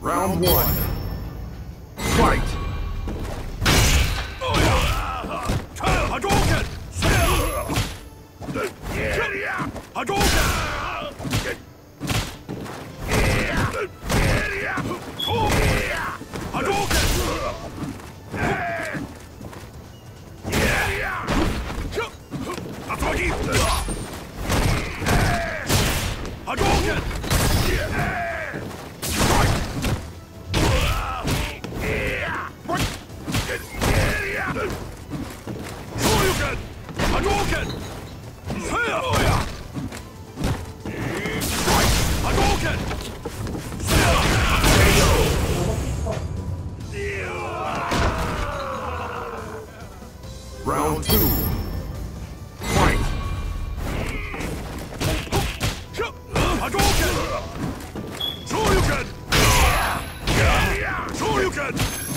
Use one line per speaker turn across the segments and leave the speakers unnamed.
Round one. Fight!
Hadouken! Hadouken!
Round two. Fight!
Hadouken! Shoryuken! Shoryuken!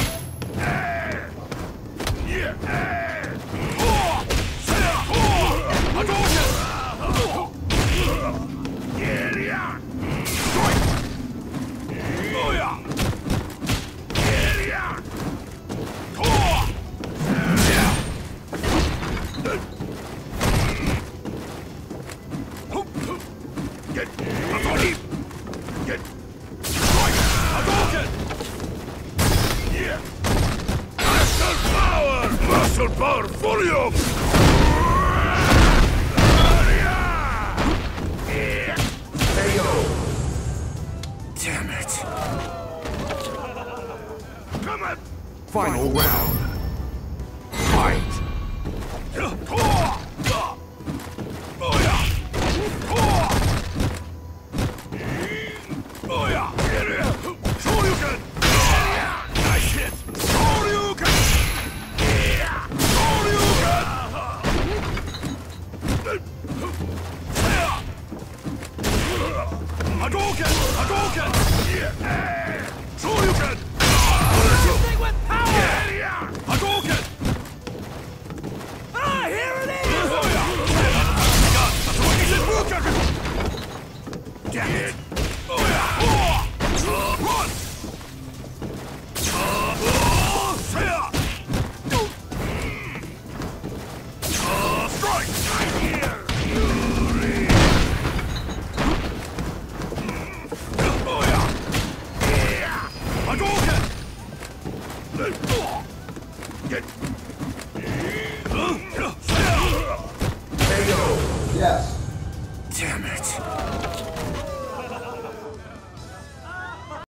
Muscle power volume!
Damn it.
Come on!
Final round. Fight!
Shoryuken! Nice hit! Shoryuken! Hadouken! Hadouken! Shoryuken! Everything with power! Hadouken! Ah, here it is! Damn it!